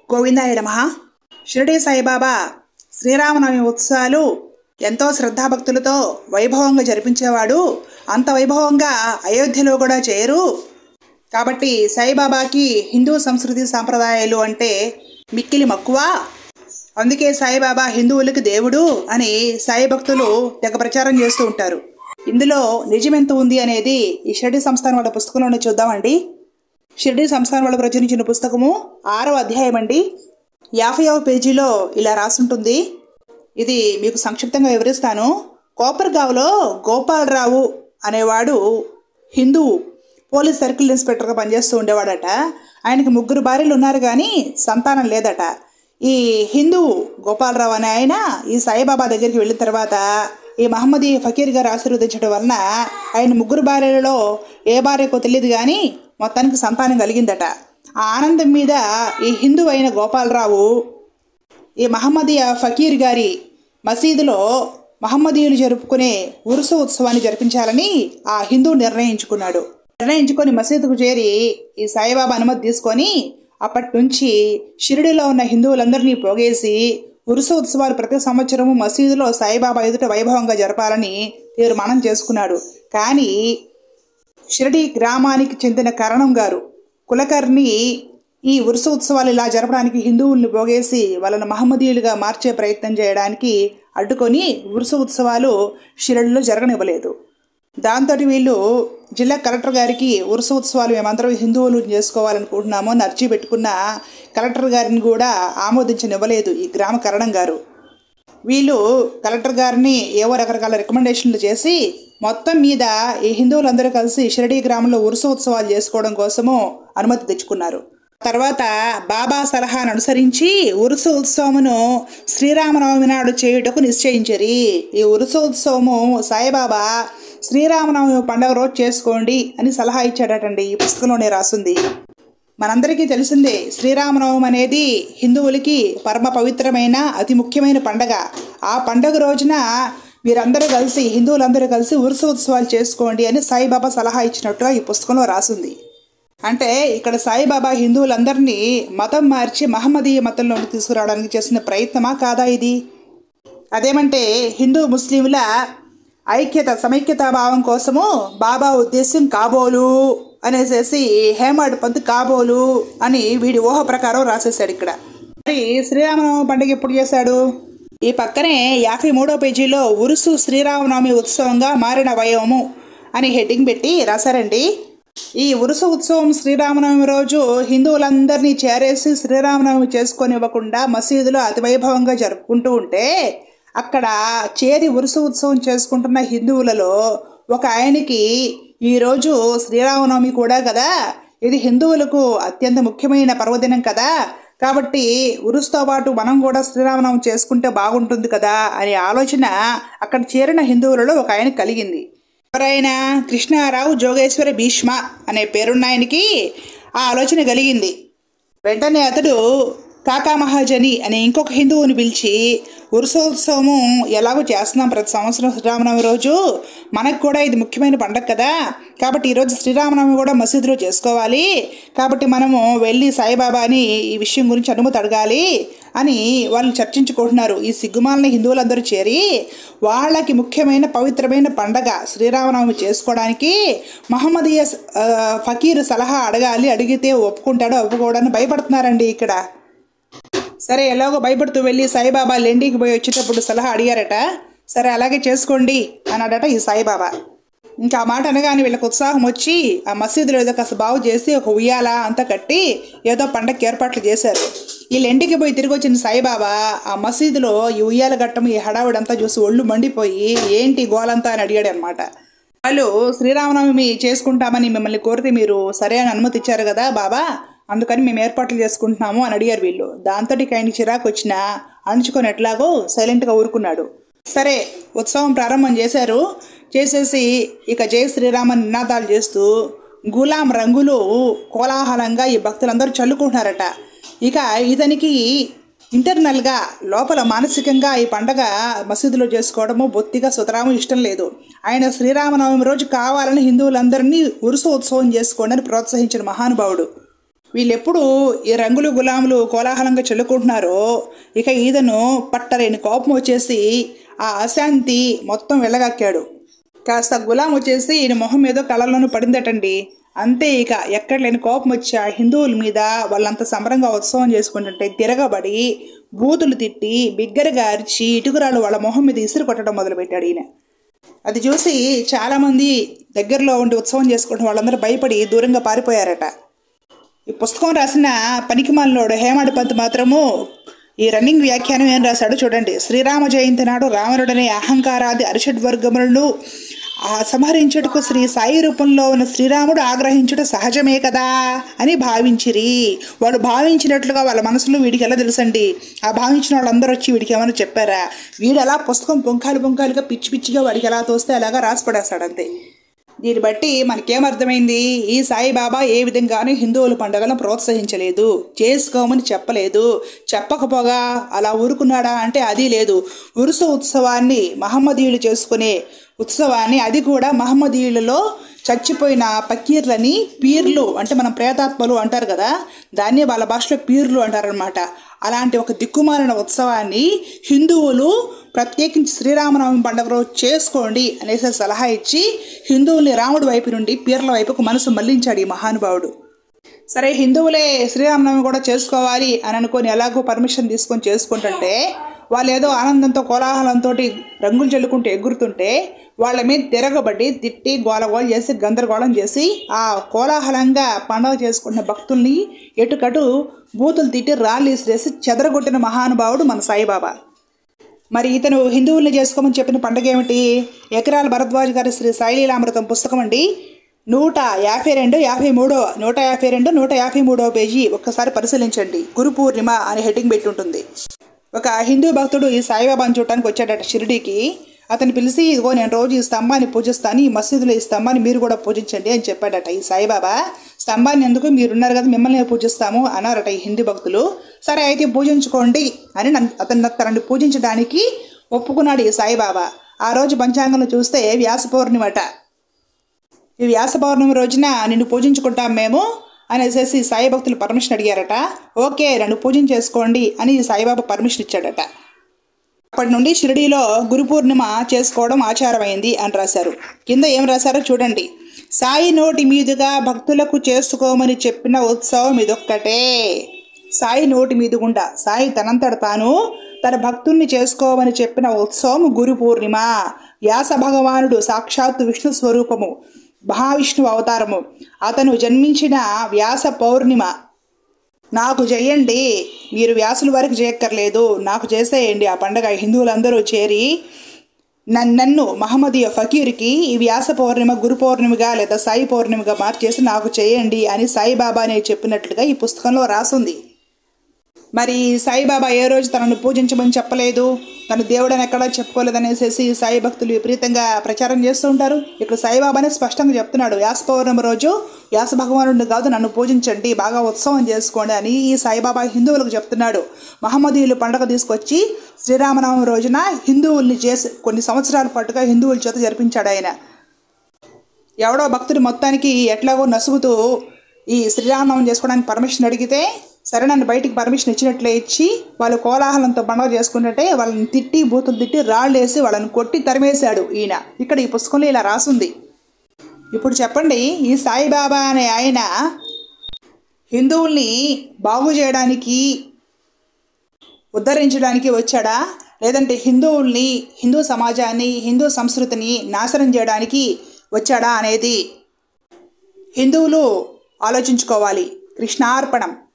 గోవిందాయ నమః. షిరిడి సాయిబాబా శ్రీరామనవమి ఉత్సవాలు ఎంతో శ్రద్ధాభక్తులతో వైభవంగా జరిపించేవాడు. అంత వైభవంగా అయోధ్యలో కూడా చేయరు. కాబట్టి సాయిబాబాకి హిందూ సంస్కృతి సాంప్రదాయాలు అంటే మిక్కిలి మక్కువ. అందుకే సాయిబాబా హిందువులకి దేవుడు అని సాయి భక్తులు తెగ ప్రచారం చేస్తూ ఉంటారు. ఇందులో నిజమెంత ఉంది అనేది ఈ షిరిడి సంస్థానం వాళ్ళ పుస్తకంలోనే చూద్దామండి. షిరిడి సంస్థానం వాళ్ళు ప్రచురించిన పుస్తకము 6వ అధ్యాయం అండి. 50వ పేజీలో ఇలా రాసుంటుంది. ఇది మీకు సంక్షిప్తంగా వివరిస్తాను. కోపర్గావ్లో గోపాలరావు అనేవాడు హిందువు, పోలీస్ సర్కిల్ ఇన్స్పెక్టర్గా పనిచేస్తూ ఉండేవాడట. ఆయనకి 3 భార్యలు ఉన్నారు కానీ సంతానం లేదట. ఈ హిందువు గోపాలరావు అనే ఆయన ఈ సాయిబాబా దగ్గరికి వెళ్ళిన తర్వాత ఈ మహమ్మదీ ఫకీర్ గారు ఆశీర్వదించడం వలన ఆయన 3 భార్యలలో ఏ భార్యకో తెలియదు కానీ మొత్తానికి సంతానం కలిగిందట. ఆ ఆనందం మీద ఈ హిందువు అయిన గోపాలరావు ఈ మహమ్మదీయ ఫకీర్ గారి మసీదులో మహమ్మదీయులు జరుపుకునే ఉరుసు ఉత్సవాన్ని జరిపించాలని ఆ హిందువు నిర్ణయించుకొని మసీదుకు చేరి ఈ సాయిబాబా అనుమతి తీసుకొని అప్పటి నుంచి షిరిడిలో ఉన్న హిందువులందరినీ పోగేసి ఉరుసు ఉత్సవాలు ప్రతి సంవత్సరము మసీదులో సాయిబాబా ఎదుట వైభవంగా జరపాలని తీర్మానం చేసుకున్నాడు. కానీ షిరిడి గ్రామానికి చెందిన కరణం గారు కులకర్ణి ఈ ఉరుసు ఉత్సవాలు ఇలా జరపడానికి హిందువుల్ని పోగేసి వాళ్ళని మహమ్మదీయులుగా మార్చే ప్రయత్నం చేయడానికి అడ్డుకొని ఉరుసు ఉత్సవాలు షిరిడిలో జరగనివ్వలేదు. దాంతో వీళ్ళు జిల్లా కలెక్టర్ గారికి ఉరుసు ఉత్సవాలు మేమందరం హిందువులు చేసుకోవాలనుకుంటున్నాము అని అర్జీ పెట్టుకున్న కలెక్టర్ గారిని కూడా ఆమోదించనివ్వలేదు ఈ గ్రామ కరణం గారు. వీళ్ళు కలెక్టర్ గారిని ఏవో రకరకాల రికమెండేషన్లు చేసి మొత్తం మీద ఈ హిందువులందరూ కలిసి షిరిడి గ్రామంలో ఉరుసు ఉత్సవాలు చేసుకోవడం కోసము అనుమతి తెచ్చుకున్నారు. తర్వాత బాబా సలహాను అనుసరించి ఉరుసు ఉత్సవమును శ్రీరామనవమి నాడు చేయుటకు నిశ్చయించరి. ఈ ఉరుసు ఉత్సవము సాయిబాబా శ్రీరామనవమి పండుగ రోజు చేసుకోండి అని సలహా ఇచ్చాడటండి. ఈ పుస్తకంలోనే రాసింది. మనందరికీ తెలిసిందే, శ్రీరామనవమి అనేది హిందువులకి పరమ పవిత్రమైన అతి ముఖ్యమైన పండగ. ఆ పండుగ రోజున మీరందరూ కలిసి హిందువులందరూ కలిసి ఉరుసు ఉత్సవాలు చేసుకోండి అని సాయిబాబా సలహా ఇచ్చినట్టుగా ఈ పుస్తకంలో రాసింది. అంటే ఇక్కడ సాయిబాబా హిందువులందరినీ మతం మార్చి మహమ్మదీయ మతంలోకి తీసుకురావడానికి చేసిన ప్రయత్నమా కాదా ఇది? అదేమంటే హిందూ ముస్లింల సమైక్యతా భావం కోసము బాబా ఉద్దేశం కాబోలు అనేసేసి హేమాడ్ పంత్ కాబోలు అని వీడి ఊహ ప్రకారం రాసేసాడు ఇక్కడ. మరి శ్రీరామనవమి పండుగ ఎప్పుడు చేశాడు? ఈ పక్కనే 53వ పేజీలో ఉరుసు శ్రీరామనవమి ఉత్సవంగా మారిన వైభవము అని హెడ్డింగ్ పెట్టి రాశారండి. ఈ ఉరుసు ఉత్సవం శ్రీరామనవమి రోజు హిందువులందరినీ చేరేసి శ్రీరామనవమి చేసుకొనివ్వకుండా మసీదులో అతి వైభవంగా జరుపుకుంటూ ఉంటే అక్కడ చేరి ఉరుసు ఉత్సవం చేసుకుంటున్న హిందువులలో ఒక ఆయనకి ఈరోజు శ్రీరామనవమి కూడా కదా, ఇది హిందువులకు అత్యంత ముఖ్యమైన పర్వదినం కదా, కాబట్టి ఉరుసుతో పాటు మనం కూడా శ్రీరామనవమి చేసుకుంటే బాగుంటుంది కదా అనే ఆలోచన అక్కడ చేరిన హిందువులలో ఒక ఆయన కలిగింది. ఎవరైనా కృష్ణారావు జోగేశ్వర భీష్మ అనే పేరున్న ఆయనకి ఆ ఆలోచన కలిగింది. వెంటనే అతడు కాకా మహాజని అనే ఇంకొక హిందువుని పిలిచి ఉరుసోత్సవము ఎలాగో చేస్తున్నాం ప్రతి సంవత్సరం శ్రీరామనవమి రోజు, మనకు కూడా ఇది ముఖ్యమైన పండగ కదా, కాబట్టి ఈరోజు శ్రీరామనవమి కూడా మసీదులో చేసుకోవాలి, కాబట్టి మనము వెళ్ళి సాయిబాబాని ఈ విషయం గురించి అనుమతి అడగాలి అని వాళ్ళు చర్చించుకుంటున్నారు. ఈ సిగ్గుమాలిన హిందువులందరూ చేరి వాళ్ళకి ముఖ్యమైన పవిత్రమైన పండగ శ్రీరామనవమి చేసుకోవడానికి మహమ్మదీయ ఫకీర్ సలహా అడగాలి, అడిగితే ఒప్పుకుంటాడో ఒప్పుకోవడానికి భయపడుతున్నారండి ఇక్కడ. సరే, ఎలాగో భయపడుతూ వెళ్ళి సాయిబాబా లెండికి పోయి వచ్చేటప్పుడు సలహా అడిగారట. సరే అలాగే చేసుకోండి అన్నాడట ఈ సాయిబాబా. ఇంకా ఆ మాట అనగానే వీళ్ళకి ఉత్సాహం వచ్చి ఆ మసీదులో ఏదో కాస్త బాగు చేసి ఒక ఉయ్యాల అంతా కట్టి ఏదో పండగకి ఏర్పాట్లు చేశారు. ఈ లెండికి పోయి తిరిగి వచ్చిన సాయిబాబా ఆ మసీదులో ఈ ఉయ్యాల గట్టం ఈ హడావుడంతా చూసి ఒళ్ళు మండిపోయి ఏంటి గోలంతా అని అడిగాడు అనమాట. వాళ్ళు శ్రీరామనవమి చేసుకుంటామని మిమ్మల్ని కోరితే మీరు సరే అని అనుమతి ఇచ్చారు కదా బాబా, అందుకని మేము ఏర్పాట్లు చేసుకుంటున్నాము అని అడిగారు వీళ్ళు. దాంతో ఆయనకి చిరాకు వచ్చినా అణుచుకొని ఎట్లాగో సైలెంట్గా ఊరుకున్నాడు. సరే, ఉత్సవం ప్రారంభం చేసేసి ఇక జై శ్రీరామ నినాదాలు చేస్తూ గులాం రంగులు కోలాహలంగా ఈ భక్తులందరూ చల్లుకుంటున్నారట. ఇక ఇతనికి ఇంటర్నల్గా లోపల మానసికంగా ఈ పండగ మసీదులో చేసుకోవడము బొత్తిగా సుతరాము ఇష్టం లేదు. ఆయన శ్రీరామనవమి రోజు కావాలని హిందువులందరినీ ఉరుసు ఉత్సవం చేసుకోండి అని ప్రోత్సహించిన మహానుభావుడు. వీళ్ళెప్పుడు ఈ రంగులు గులాములు కోలాహలంగా చల్లుకుంటున్నారో ఇక ఈతను పట్టలేని కోపం వచ్చేసి ఆ అశాంతి మొత్తం వెళ్ళగక్కాడు. కాస్త గులాం వచ్చేసి ఈయన మొహం మీద కళ్ళల్లోనూ పడిందటండి. అంతే ఇక ఎక్కడ లేని కోపం వచ్చి ఆ హిందువుల మీద వాళ్ళంత సంబరంగా ఉత్సవం చేసుకుంటుంటే తిరగబడి బూతులు తిట్టి బిగ్గరగా అరిచి ఇటుకురాలు వాళ్ళ మొహం మీద ఇసురు కొట్టడం మొదలుపెట్టాడు ఈయన. అది చూసి చాలామంది దగ్గరలో ఉండి ఉత్సవం చేసుకుంటున్న వాళ్ళందరూ భయపడి దూరంగా పారిపోయారట. ఈ పుస్తకం రాసిన పనికిమాలినోడు హేమాడ్ పంత్ మాత్రము ఈ రన్నింగ్ వ్యాఖ్యానం ఏం రాశాడు చూడండి. శ్రీరామ జయంతి నాడు రావణుడనే అహంకారాది అరిషడ్వర్గములను సంహరించుటకు శ్రీ సాయి రూపంలో ఉన్న శ్రీరాముడు ఆగ్రహించుట సహజమే కదా అని భావించిరి. వాళ్ళు భావించినట్లుగా వాళ్ళ మనసులో వీడికి ఎలా తెలుసండి? ఆ భావించిన వాళ్ళందరూ వచ్చి వీడికి ఏమైనా చెప్పారా? వీడు అలా పుస్తకం పుంఖాలుగా పిచ్చి పిచ్చిగా వాడికి ఎలా తోస్తే అలాగా రాసి పడేస్తాడు అంతే. దీన్ని బట్టి మనకేమర్థమైంది? ఈ సాయిబాబా ఏ విధంగానూ హిందువుల పండుగలను ప్రోత్సహించలేదు, చేసుకోమని చెప్పలేదు. చెప్పకపోగా అలా ఊరుకున్నాడా అంటే అది లేదు. ఉరుసు ఉత్సవాన్ని మహమ్మదీయులు చేసుకునే ఉత్సవాన్ని, అది కూడా మహమ్మదీయులలో చచ్చిపోయిన పకీర్లని పీర్లు అంటే మనం ప్రేతాత్మలు అంటారు కదా, దాన్ని వాళ్ళ భాషలో పీర్లు అంటారనమాట. అలాంటి ఒక దిక్కుమాలిన ఉత్సవాన్ని హిందువులు ప్రత్యేకించి శ్రీరామనవమి పండుగ రోజు చేసుకోండి అనేసి సలహా ఇచ్చి హిందువుల్ని రాముడి వైపు నుండి పీర్ల వైపుకు మనసు మళ్లించాడు ఈ మహానుభావుడు. సరే, హిందువులే శ్రీరామనవమి కూడా చేసుకోవాలి అని అనుకొని ఎలాగో పర్మిషన్ తీసుకొని చేసుకుంటుంటే వాళ్ళు ఏదో ఆనందంతో కోలాహలంతో రంగులు చల్లుకుంటూ ఎగురుతుంటే వాళ్ళ మీద తిరగబడి తిట్టి గోలగోలు చేసి గందరగోళం చేసి ఆ కోలాహలంగా పండుగ చేసుకున్న భక్తుల్ని ఎటుకటు బూతులు తిట్టి రాళ్ళు ఇసిరేసి చెదరగొట్టిన మహానుభావుడు మన సాయిబాబా. మరి ఇతను హిందువుల్ని చేసుకోమని చెప్పిన పండుగ ఏమిటి? ఎకరాల భరద్వాజ్ గారి శ్రీ సాయిలీలామృతం పుస్తకం అండి. 152, 53, 152, 153 పేజీ ఒక్కసారి పరిశీలించండి. గురు పూర్ణిమ అని హెడ్డింగ్ పెట్టి ఉంటుంది. ఒక హిందూ భక్తుడు ఈ సాయిబాబాని చూడటానికి వచ్చాడట షిరిడీకి. అతను పిలిచి, ఇదిగో నేను రోజు ఈ స్తంభాన్ని పూజిస్తాను, ఈ మసీదులో ఈ స్తంభాన్ని మీరు కూడా పూజించండి అని చెప్పాడట ఈ సాయిబాబా. స్తంభాన్ని ఎందుకు, మీరున్నారు కదా మిమ్మల్ని పూజిస్తాము అన్నారట ఈ హిందూ భక్తులు. సరే అయితే పూజించుకోండి అని తనని పూజించడానికి ఒప్పుకున్నాడు ఈ సాయిబాబా. ఆ రోజు పంచాంగంలో చూస్తే వ్యాస పౌర్ణిమట. ఈ వ్యాస పౌర్ణమి రోజున నిన్ను పూజించుకుంటాం మేము అనేసి సాయి భక్తులు పర్మిషన్ అడిగారట. ఓకే, నన్ను పూజించేసుకోండి అని సాయిబాబా పర్మిషన్ ఇచ్చాడట. అప్పటి నుండి షిరిడీలో గురు పూర్ణిమ చేసుకోవడం ఆచారమైంది అని రాశారు. కింద ఏం రాశారో చూడండి. సాయి నోటి మీదుగా భక్తులకు చేసుకోమని చెప్పిన ఉత్సవం ఇదొక్కటే. సాయి నోటి మీదుగుండా సాయి తనంతట తాను తన భక్తుల్ని చేసుకోమని చెప్పిన ఉత్సవం గురు పూర్ణిమ. వ్యాస భగవానుడు సాక్షాత్తు విష్ణు స్వరూపము, మహావిష్ణువు అవతారము. అతను జన్మించిన వ్యాస పౌర్ణిమ. నాకు చేయండి, మీరు వ్యాసుల వరకు చేయక్కర్లేదు, నాకు చేసేయండి ఆ పండగ. హిందువులందరూ చేరి నన్ను మహమ్మదీయ ఫకీర్కి ఈ వ్యాస పౌర్ణిమ గురు పౌర్ణిమగా లేదా సాయి పౌర్ణిమగా మార్చేసి నాకు చేయండి అని సాయిబాబా అనే చెప్పినట్లుగా ఈ పుస్తకంలో రాసుంది. మరి సాయిబాబా ఏ రోజు తనను పూజించమని చెప్పలేదు, తను దేవుడని ఎక్కడా చెప్పుకోలేదనేసి సాయి భక్తులు విపరీతంగా ప్రచారం చేస్తూ ఉంటారు. ఇక్కడ సాయిబాబానే స్పష్టంగా చెప్తున్నాడు, వ్యాస పౌర్ణమి రోజు వ్యాస భగవానుడిని కాదు నన్ను పూజించండి, బాగా ఉత్సవం చేసుకోండి అని ఈ సాయిబాబా హిందువులకు చెప్తున్నాడు. మహమ్మదీయులు పండుగ తీసుకొచ్చి శ్రీరామనవమి రోజున హిందువుల్ని చేసి కొన్ని సంవత్సరాల పాటుగా హిందువుల చేత జరిపించాడు ఆయన. ఎవడో భక్తుడు మొత్తానికి ఎట్లాగో నసుగుతూ ఈ శ్రీరామనవమి చేసుకోవడానికి పర్మిషన్ అడిగితే సరే నన్ను బయటికి పర్మిషన్ ఇచ్చినట్లే ఇచ్చి వాళ్ళు కోలాహలంతో పండుగ చేసుకుంటుంటే వాళ్ళని తిట్టి బూతులు తిట్టి రాళ్ళు వేసి వాళ్ళని కొట్టి తరిమేశాడు ఈయన. ఇక్కడ ఈ పుస్తకంలో ఇలా రాసుంది. ఇప్పుడు చెప్పండి, ఈ సాయిబాబా అనే ఆయన హిందువుల్ని బాగు చేయడానికి ఉద్ధరించడానికి వచ్చాడా, లేదంటే హిందువుల్ని, హిందూ సమాజాన్ని, హిందూ సంస్కృతిని నాశనం చేయడానికి వచ్చాడా అనేది హిందువులు ఆలోచించుకోవాలి. కృష్ణార్పణం.